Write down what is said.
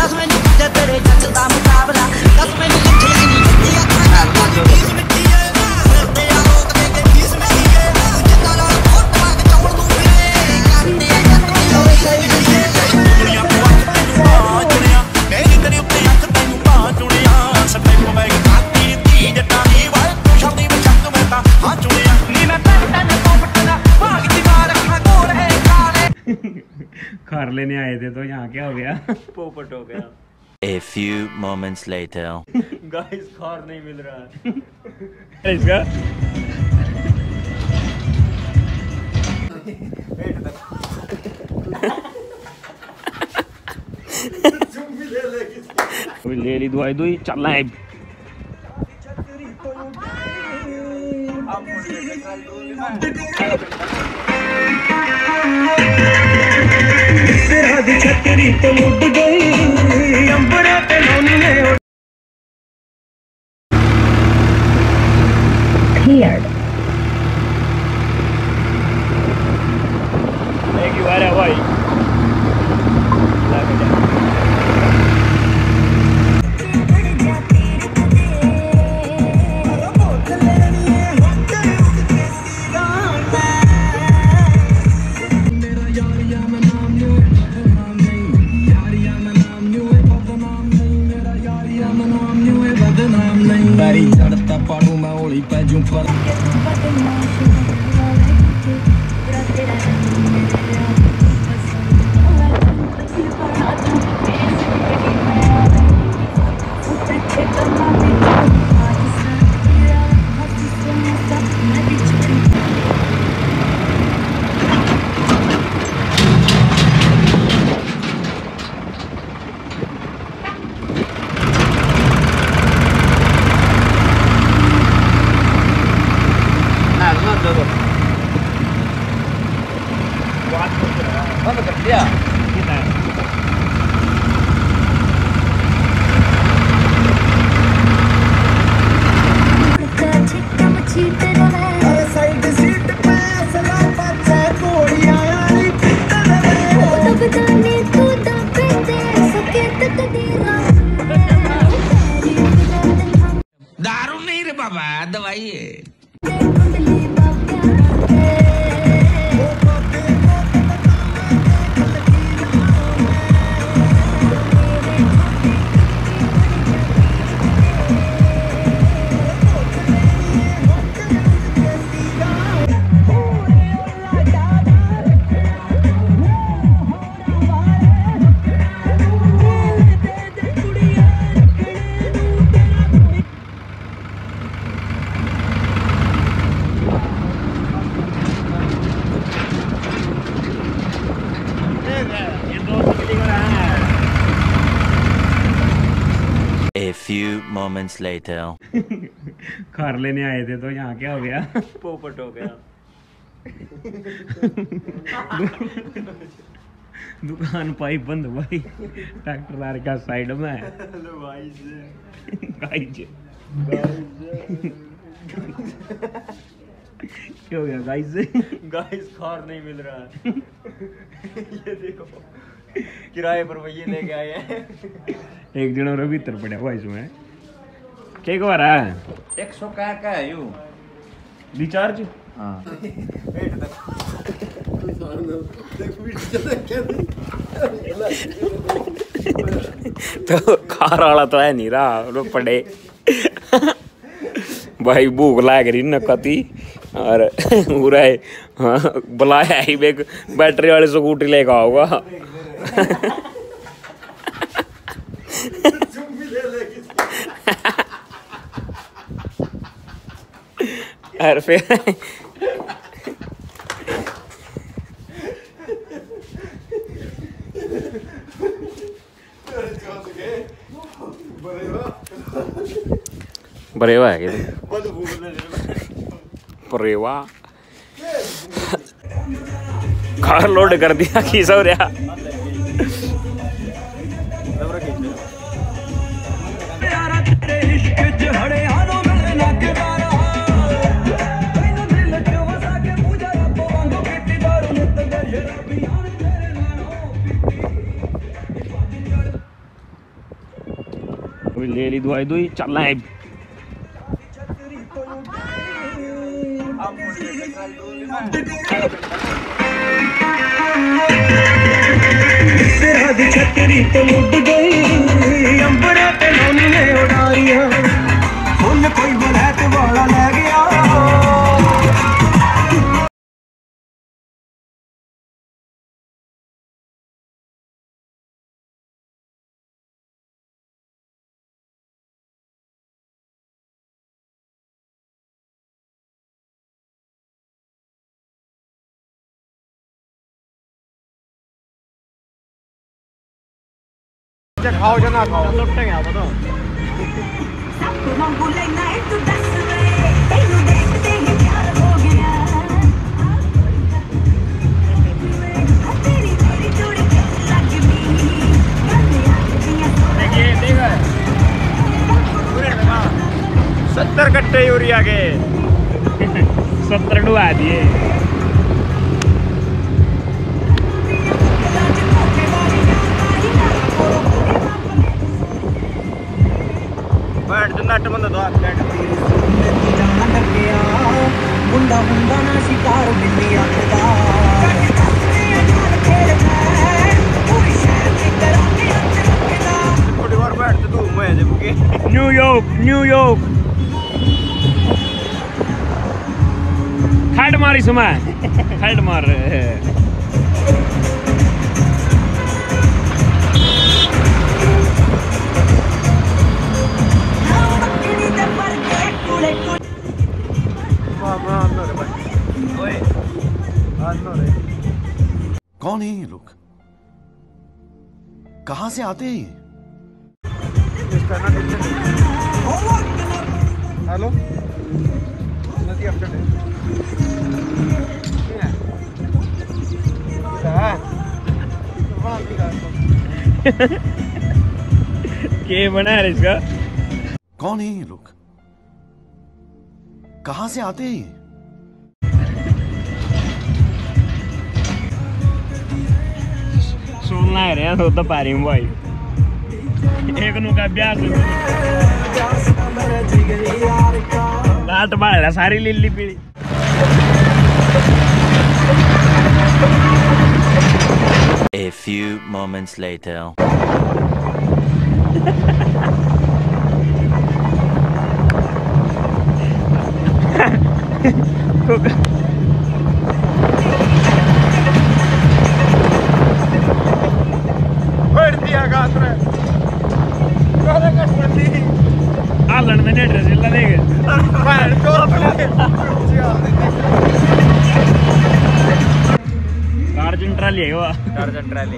खार लेने आए थे तो यहाँ क्या हो गया? पोपट हो गया। A few moments later. Guys खार नहीं मिल रहा है इसका। ले ली दवाई दो चलना है। छतरी तो उड़ गई अंबरा पे नौनी ने cleared। एक बार है भाई दारू नहीं रे बाबा, दवाई है। A few moments later. खार लेने आए थे तो यहाँ क्या हो गया? पोपट हो गया। दुकान पाई बंद भाई, ट्रैक्टर लार का साइड में। क्या हो गया गाइस? गाइस खार नहीं मिल रहा है। ये देखो किराए पर भैया लेके आए हैं। एक दिन और भीतर पड़ा हुआ इसमें। क्या को आ रहा है? 100 का है यू रिचार्ज। हाँ तो कार वाला तो है नहीं रहा, लोग पड़े भाई भूख लाग रही न कती और पूरा हाँ बुलाया ही बैटरी वाली स्कूटी लेकर आओगा। और फिर बरेवा है बरेवा कार लोड कर दिया की सब रहा। ले ली दवाई दुई चलना है छतरी तो उड़ गई अंबरे पे नौनी ने उड़ारिया फुल कोई बुलेट वाला ले गया खाओ या ना खाओ लुटेंगे आप बताओ देखिए 70 कट्टे यूरिया के 70 डुबा दिए नट बंद दो मुंडा मुंडा ना शिकार मिली न्यूयॉर्क खड़ मारी समय खड़ मार कौन है ये लोग? कहां से आते हैं? हेलो क्या बना है इसका? कौन है ये लोग? कहां से आते हैं? सुनना है रे तो पारी भाई एक नु का ब्याह लाट बाड़ा सारी लिल्ली पीली A few moments later. आलन में नेट रहे ला देंगे टार्जन ट्राली है वो टार्जन ट्राली